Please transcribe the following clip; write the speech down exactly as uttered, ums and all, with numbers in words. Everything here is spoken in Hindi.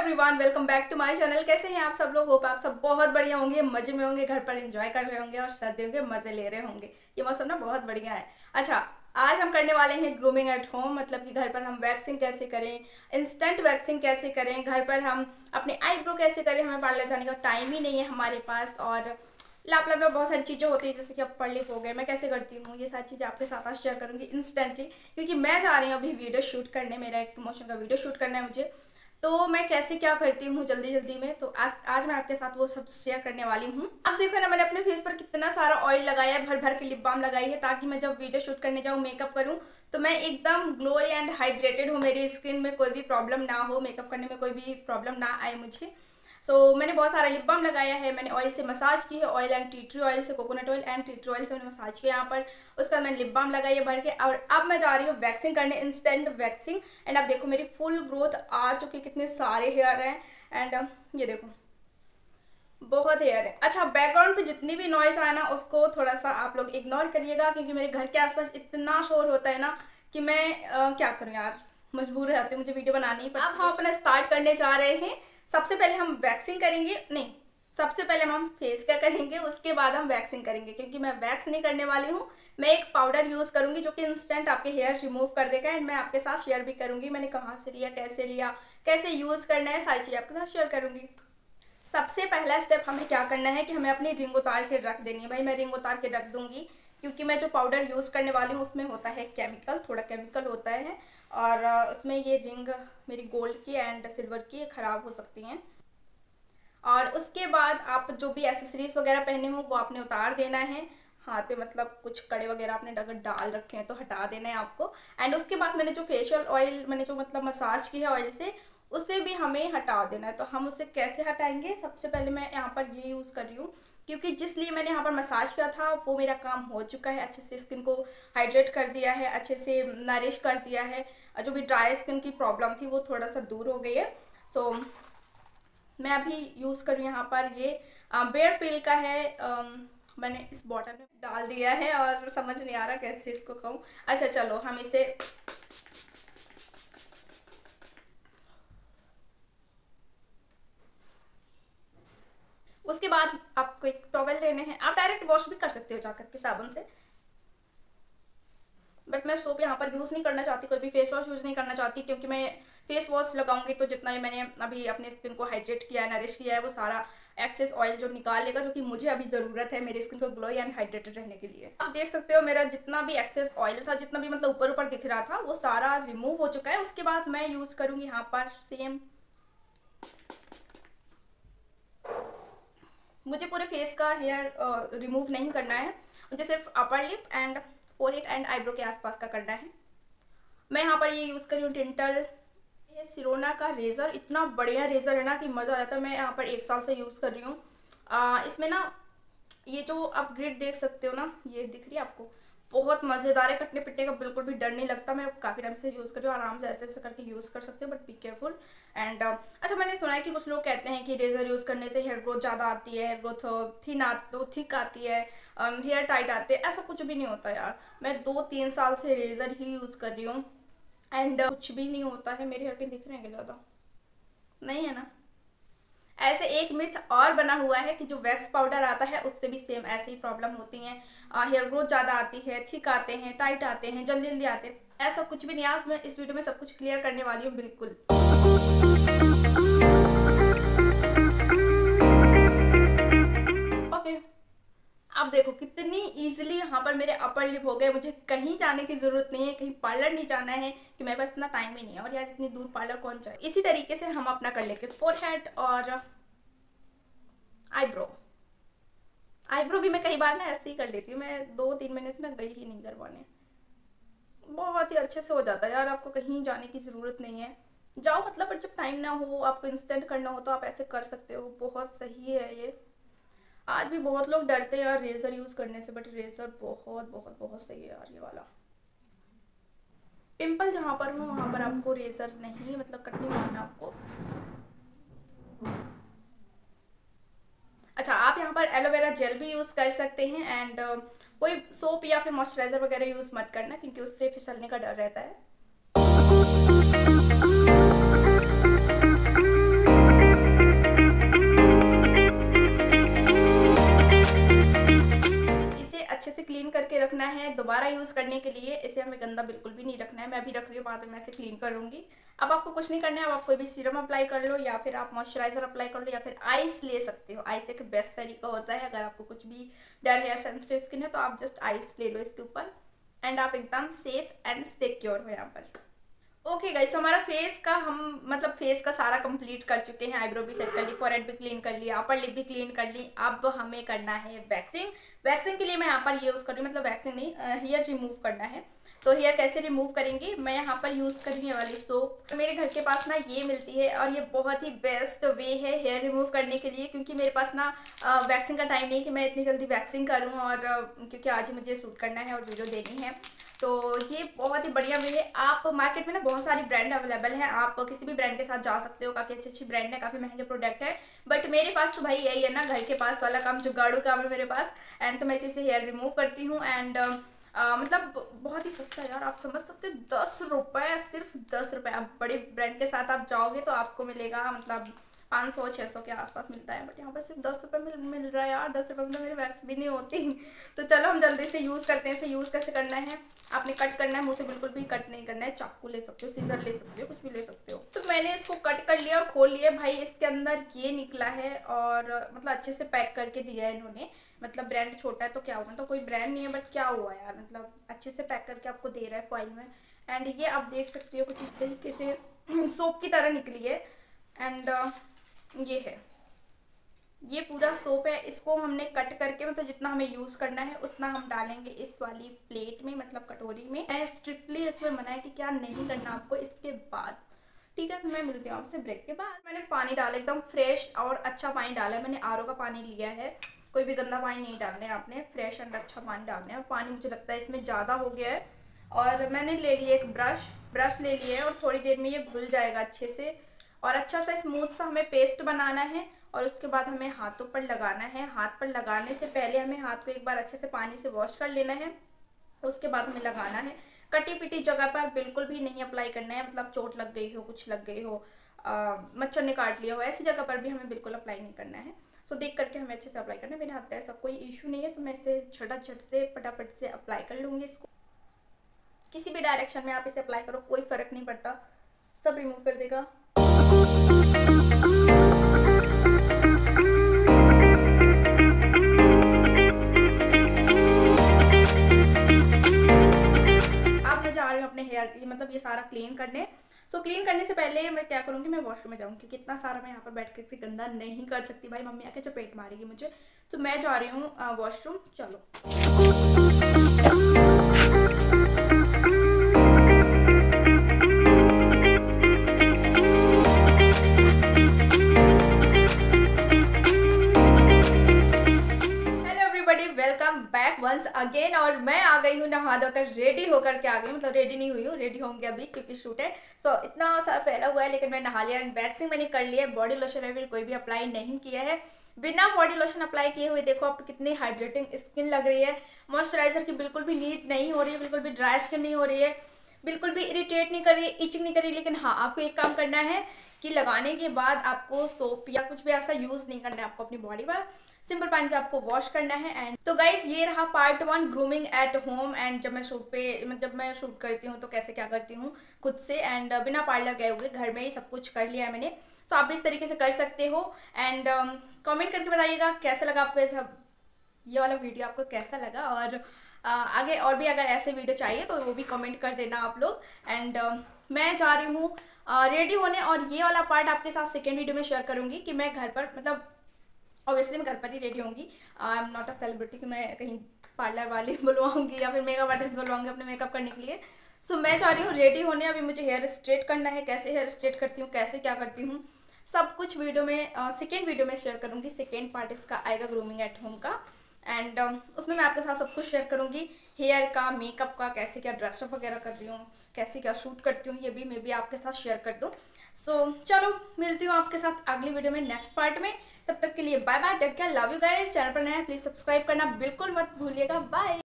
Everyone, welcome back to my channel. कैसे हैं आप सब लोग? होप आप सब बहुत बढ़िया होंगे, मजे में होंगे, घर पर एंजॉय कर रहे होंगे और सर्दियों के मजे ले रहे होंगे। ये मौसम ना बहुत बढ़िया है। अच्छा, आज हम करने वाले हैं ग्रूमिंग एट होम, मतलब कि घर पर हम वैक्सिंग कैसे करें, इंस्टेंट वैक्सिंग कैसे करें, घर पर हम अपने आईब्रो कैसे करें। हमें पार्लर जाने का टाइम ही नहीं है हमारे पास, और लैपटॉप में बहुत सारी चीज़ें होती हैं, जैसे कि अब पढ़ लिप हो गए। मैं कैसे करती हूँ ये सारी चीज़ें आपके साथ आज शेयर करूँगी इंस्टेंटली, क्योंकि मैं जा रही हूँ अभी वीडियो शूट करने। मेरा एक प्रमोशन का वीडियो शूट करना है मुझे, तो मैं कैसे क्या करती हूँ जल्दी जल्दी में, तो आज आज मैं आपके साथ वो सब शेयर करने वाली हूँ। अब देखो ना, मैंने अपने फेस पर कितना सारा ऑयल लगाया है, भर भर के लिप बाम लगाई है, ताकि मैं जब वीडियो शूट करने जाऊँ, मेकअप करूँ, तो मैं एकदम ग्लो एंड हाइड्रेटेड हूँ, मेरी स्किन में कोई भी प्रॉब्लम ना हो, मेकअप करने में कोई भी प्रॉब्लम ना आए मुझे। सो so, मैंने बहुत सारा लिप बाम लगाया है, मैंने ऑयल से मसाज की है, oil and tea tree oil से, coconut oil and tea tree oil से मैंने मसाज किया यहाँ पर। उसके बाद मैंने लिप बाम लगाई है भर के, और अब मैं जा रही हूँ वैक्सिंग करने, इंस्टेंट वैक्सिंग। एंड अब देखो मेरी फुल ग्रोथ आ चुकी, कितने सारे हेयर हैं। एंड ये देखो बहुत हेयर है। अच्छा, बैकग्राउंड पे जितनी भी नॉइज आए ना, उसको थोड़ा सा आप लोग इग्नोर करिएगा, क्योंकि मेरे घर के आसपास इतना शोर होता है ना कि मैं आ, क्या करूँ यार, मजबूर रहती हूँ, मुझे वीडियो बनानी ही पड़ती है। अब हम अपना स्टार्ट करने जा रहे हैं। सबसे पहले हम वैक्सिंग करेंगे, नहीं सबसे पहले हम फेस का करेंगे, उसके बाद हम वैक्सिंग करेंगे, क्योंकि मैं वैक्स नहीं करने वाली हूँ। मैं एक पाउडर यूज़ करूँगी जो कि इंस्टेंट आपके हेयर रिमूव कर देगा, एंड मैं आपके साथ शेयर भी करूँगी मैंने कहाँ से लिया, कैसे लिया, कैसे यूज़ करना है, सारी चीज़ आपके साथ शेयर करूँगी। सबसे पहला स्टेप हमें क्या करना है कि हमें अपनी रिंग उतार के रख देनी है। भाई मैं रिंग उतार के रख दूँगी, क्योंकि मैं जो पाउडर यूज़ करने वाली हूँ उसमें होता है केमिकल, थोड़ा केमिकल होता है, और उसमें ये रिंग मेरी गोल्ड की एंड सिल्वर की ख़राब हो सकती हैं। और उसके बाद आप जो भी एसेसरीज वगैरह पहने हो वो आपने उतार देना है। हाथ पे मतलब कुछ कड़े वगैरह आपने अगर डाल रखे हैं तो हटा देना है आपको। एंड उसके बाद मैंने जो फेशियल ऑयल, मैंने जो मतलब मसाज की है ऑयल से, उसे भी हमें हटा देना है। तो हम उसे कैसे हटाएंगे? सबसे पहले मैं यहाँ पर ये यूज़ कर रही हूँ, क्योंकि जिसलिए मैंने यहाँ पर मसाज किया था वो मेरा काम हो चुका है। अच्छे से स्किन को हाइड्रेट कर दिया है, अच्छे से नरिश कर दिया है, जो भी ड्राई स्किन की प्रॉब्लम थी वो थोड़ा सा दूर हो गई है। सो मैं अभी यूज़ करूँ यहाँ पर ये बेयर पिल का है, आ, मैंने इस बॉटल में डाल दिया है और समझ नहीं आ रहा कैसे इसको कहूँ। अच्छा चलो हम इसे उसके बाद आपको एक टॉवल लेने हैं। आप डायरेक्ट वॉश भी कर सकते हो जाकर के साबुन से, बट मैं सोप यहाँ पर यूज़ नहीं करना चाहती, कोई भी फेस वॉश यूज़ नहीं करना चाहती, क्योंकि मैं फेस वॉश लगाऊंगी तो जितना भी मैंने अभी अपने स्किन को हाइड्रेट किया है, नरिश किया है, वो सारा एक्सेस ऑयल जो निकाल लेगा, जो कि मुझे अभी ज़रूरत है मेरी स्किन को ग्लो एंड हाइड्रेटेड रहने के लिए। आप देख सकते हो मेरा जितना भी एक्सेस ऑयल था, जितना भी मतलब ऊपर ऊपर दिख रहा था, वो सारा रिमूव हो चुका है। उसके बाद मैं यूज़ करूँगी यहाँ पर सेम, मुझे पूरे फेस का हेयर रिमूव नहीं करना है, मुझे सिर्फ upper lip and forehead and eyebrow के आसपास का करना है। मैं यहाँ पर ये यूज़ कर रही हूँ डेंटल, ये सिरोना का रेज़र, इतना बढ़िया रेज़र है ना कि मज़ा आ जाता है। मैं यहाँ पर एक साल से यूज़ कर रही हूँ। इसमें ना ये जो आप ग्रिड देख सकते हो ना, ये दिख रही है आपको, बहुत मज़ेदार है, कटने पिटने का बिल्कुल भी डर नहीं लगता। मैं काफ़ी टाइम से यूज़ कर रही हूँ, आराम से ऐसे ऐसे करके यूज़ कर सकते हो, बट बी केयरफुल। एंड अच्छा, मैंने सुना है कि कुछ लोग कहते हैं कि रेज़र यूज़ करने से हेयर ग्रोथ ज़्यादा आती है, हेयर ग्रोथ थिन आ थिक आती है, हेयर टाइट आते हैं। ऐसा कुछ भी नहीं होता यार, मैं दो तीन साल से रेज़र ही यूज़ कर रही हूँ, एंड कुछ भी नहीं होता है। मेरे हेयर पिन दिख रहे हैं क्या? ज़्यादा नहीं है ना? ऐसे एक मिथ और बना हुआ है कि जो वैक्स पाउडर आता है उससे भी सेम ऐसी ही प्रॉब्लम होती हैं, हेयर ग्रोथ ज़्यादा आती है, थिक आते हैं, टाइट आते हैं, जल्दी जल्दी आते हैं। ऐसा कुछ भी नहीं। आज मैं इस वीडियो में सब कुछ क्लियर करने वाली हूँ बिल्कुल। ओके, अब देखो कितनी इजीली यहाँ पर मेरे अपर लिप हो गए। मुझे कहीं जाने की ज़रूरत नहीं है, कहीं पार्लर नहीं जाना है, कि मेरे पास इतना टाइम ही नहीं है, और यार इतनी दूर पार्लर कौन जाए। इसी तरीके से हम अपना कर लेंगे फोरहेड और आईब्रो। आईब्रो भी मैं कई बार ना ऐसे ही कर लेती हूँ, मैं दो तीन महीने से ना गई ही नहीं करवाने, बहुत ही अच्छे से हो जाता है यार। आपको कहीं जाने की ज़रूरत नहीं है, जाओ मतलब, बट जब टाइम ना हो, आपको इंस्टेंट करना हो, तो आप ऐसे कर सकते हो। बहुत सही है ये। आज भी बहुत लोग डरते हैं यार रेज़र यूज़ करने से, बट रेज़र बहुत बहुत बहुत सही है यार ये वाला। पिंपल जहाँ पर हो वहाँ पर आपको रेज़र नहीं, मतलब कट नहीं मारना आपको। अच्छा, आप यहाँ पर एलोवेरा जेल भी यूज़ कर सकते हैं, एंड uh, कोई सोप या फिर मॉइस्चराइज़र वगैरह यूज़ मत करना, क्योंकि उससे फिसलने का डर रहता है। करने के लिए इसे हमें गंदा बिल्कुल भी नहीं रखना है। मैं अभी रख रही हूँ, बाद में मैं इसे क्लीन करूँगी। अब आपको कुछ नहीं करना है, अब आप कोई भी सीरम अप्लाई कर लो या फिर आप मॉइस्चराइजर अप्लाई कर लो या फिर आइस ले सकते हो। आइस एक बेस्ट तरीका होता है, अगर आपको कुछ भी डर है, सेंसिटिव स्किन है, तो आप जस्ट आइस ले लो इसके ऊपर एंड आप एकदम सेफ एंड सिक्योर हो यहाँ पर। ओके गाइस, तो हमारा फेस का हम मतलब फेस का सारा कंप्लीट कर चुके हैं। आईब्रो भी सेट कर ली, फॉरहेड भी क्लीन कर लिया, अपर लिप भी क्लीन कर ली। अब हमें करना है वैक्सिंग। वैक्सिंग के लिए मैं यहाँ पर यूज़ कर रही हूँ, मतलब वैक्सिंग नहीं, हेयर रिमूव करना है। तो हेयर कैसे रिमूव करेंगे, मैं यहाँ पर यूज़ कर रही हूँ वाली सोप। मेरे घर के पास ना ये मिलती है और ये बहुत ही बेस्ट वे है हेयर रिमूव करने के लिए, क्योंकि मेरे पास ना वैक्सिंग का टाइम नहीं कि मैं इतनी जल्दी वैक्सिंग करूँ, और क्योंकि आज ही मुझे शूट करना है और वीडियो देनी है। तो ये बहुत ही बढ़िया वे है। आप मार्केट में ना बहुत सारी ब्रांड अवेलेबल हैं, आप किसी भी ब्रांड के साथ जा सकते हो। काफ़ी अच्छी अच्छी ब्रांड है, काफ़ी महंगे प्रोडक्ट है, बट मेरे पास तो भाई यही है ना, घर के पास वाला काम, जुगाड़ू काम है मेरे पास। एंड तो मैं इसी से हेयर रिमूव करती हूँ। एंड uh, मतलब बहुत ही सस्ता है यार, आप समझ सकते हो, दस रुपये, सिर्फ दस रुपये। आप बड़े ब्रांड के साथ आप जाओगे तो आपको मिलेगा मतलब पाँच सौ छः सौ के आसपास मिलता है, बट यहाँ पर सिर्फ दस रुपये मिल मिल रहा है यार। दस रुपये में तो मेरी वैक्स भी नहीं होती। तो चलो हम जल्दी से यूज़ करते हैं। इसे यूज़ कैसे करना है, आपने कट करना है, मुँह से बिल्कुल भी कट नहीं करना है। चाकू ले सकते हो, सीजर ले सकते हो, कुछ भी ले सकते हो। तो मैंने इसको कट कर लिया और खोल लिया। भाई इसके अंदर ये निकला है, और मतलब अच्छे से पैक करके दिया है इन्होंने। मतलब ब्रांड छोटा है तो क्या हुआ, तो कोई ब्रांड नहीं है, बट क्या हुआ यार, मतलब अच्छे से पैक करके आपको दे रहा है फॉइल में। एंड ये आप देख सकते हो कुछ इस तरीके से सोप की तरह निकली है। एंड ये है, ये पूरा सोप है। इसको हमने कट करके मतलब जितना हमें यूज़ करना है उतना हम डालेंगे इस वाली प्लेट में, मतलब कटोरी में। स्ट्रिक्टली इसमें मना है कि क्या नहीं करना आपको इसके बाद, ठीक है। तो मैं मिलती हूँ आपसे ब्रेक के बाद। मैंने पानी डाला, एकदम फ्रेश और अच्छा पानी डाला है। मैंने आर ओ का पानी लिया है, कोई भी गंदा पानी नहीं डालना है आपने, फ्रेश एंड अच्छा पानी डालना है। पानी मुझे लगता है इसमें ज़्यादा हो गया है। और मैंने ले लिया एक ब्रश ब्रश ले लिया है, और थोड़ी देर में ये घुल जाएगा अच्छे से, और अच्छा सा स्मूथ सा हमें पेस्ट बनाना है। और उसके बाद हमें हाथों पर लगाना है। हाथ पर लगाने से पहले हमें हाथ को एक बार अच्छे से पानी से वॉश कर लेना है, उसके बाद हमें लगाना है। कटी पिटी जगह पर बिल्कुल भी नहीं अप्लाई करना है, मतलब चोट लग गई हो, कुछ लग गई हो, मच्छर ने काट लिया हो, ऐसी जगह पर भी हमें बिल्कुल अप्लाई नहीं करना है। सो देख करके हमें अच्छे से अप्लाई करना है। मेरे हाथ पे ऐसा कोई इशू नहीं है, तो मैं इसे झटाझट से फटाफट से अप्लाई कर लूँगी। इसको किसी भी डायरेक्शन में आप इसे अप्लाई करो, कोई फ़र्क नहीं पड़ता, सब रिमूव कर देगा। अब मैं जा रही हूँ अपने हेयर मतलब ये सारा क्लीन करने। सो so, क्लीन करने से पहले मैं क्या करूँगी, मैं वॉशरूम में जाऊँगी, क्योंकि इतना सारा मैं यहाँ पर बैठ कर गंदा नहीं कर सकती, भाई मम्मी आके चपेट मारेगी मुझे। तो मैं जा रही हूँ वॉशरूम, चलो। वंस अगेन, और मैं आ गई हूँ नहा धोकर रेडी होकर के आ गई, मतलब रेडी नहीं हुई हूँ, रेडी होंगे अभी क्योंकि शूट है। सो so, इतना सा फैला हुआ है, लेकिन मैं नहा लिया। एंड वैक्सिंग मैंने कर लिया है। बॉडी लोशन अभी कोई भी अप्लाई नहीं किया है। बिना बॉडी लोशन अप्लाई किए हुए देखो आप कितनी हाइड्रेटिंग स्किन लग रही है। मॉइस्चराइजर की बिल्कुल भी नीड नहीं हो रही है, बिल्कुल भी ड्राई स्किन नहीं हो रही है, बिल्कुल भी इरिटेट नहीं कर रही है, इचिंग नहीं कर रही है। लेकिन हाँ, आपको एक काम करना है कि लगाने के बाद आपको सोप या कुछ भी ऐसा यूज़ नहीं करना है आपको अपनी बॉडी पर, सिंपल पानी से आपको वॉश करना है। एंड तो गाइज ये रहा part one, grooming at home. And जब मैं शूट पे जब मैं शूट करती हूँ तो कैसे क्या करती हूँ खुद से, एंड बिना पार्लर गए हुए घर में ही सब कुछ कर लिया है मैंने। सो आप भी इस तरीके से कर सकते हो। एंड कमेंट करके बताइएगा कैसा लगा आपको ऐसा ये वाला वीडियो, आपको कैसा लगा, और uh, आगे और भी अगर ऐसे वीडियो चाहिए तो वो भी कमेंट कर देना आप लोग। एंड uh, मैं जा रही हूँ रेडी uh, होने, और ये वाला पार्ट आपके साथ सेकेंड वीडियो में शेयर करूँगी कि मैं घर पर, मतलब ऑब्वियसली मैं घर पर ही रेडी होंगी। I am not a celebrity कि मैं कहीं पार्लर वाले बुलवाऊंगी या फिर मेकअप आर्टिस्ट बुलवाऊंगी अपने मेकअप करने के लिए। सो so, मैं जा रही हूँ रेडी होने। अभी मुझे हेयर स्ट्रेट करना है, कैसे हेयर स्ट्रेट करती हूँ, कैसे क्या करती हूँ, सब कुछ वीडियो में सेकेंड वीडियो में शेयर करूँगी। सेकेंड पार्ट इसका आएगा ग्रूमिंग एट होम का। एंड uh, उसमें मैं आपके साथ सब कुछ शेयर करूँगी, हेयर का, मेकअप का, कैसे क्या ड्रेसअप वगैरह कर रही हूँ, कैसे क्या शूट करती हूँ, ये भी मैं भी आपके साथ शेयर कर दूँ। सो so, चलो मिलती हूँ आपके साथ अगली वीडियो में नेक्स्ट पार्ट में। तब तक के लिए bye bye, take care, love you guys. Channel पर नया है प्लीज़ सब्सक्राइब करना बिल्कुल मत भूलिएगा। बाय।